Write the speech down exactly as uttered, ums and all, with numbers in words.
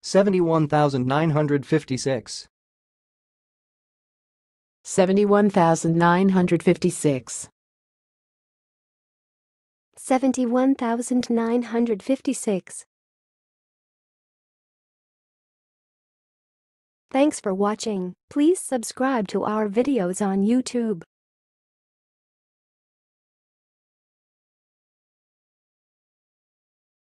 seventy-one thousand nine hundred fifty-six. seventy-one thousand nine hundred fifty-six. seventy-one thousand nine hundred fifty-six. Thanks for watching. Please subscribe to our videos on YouTube.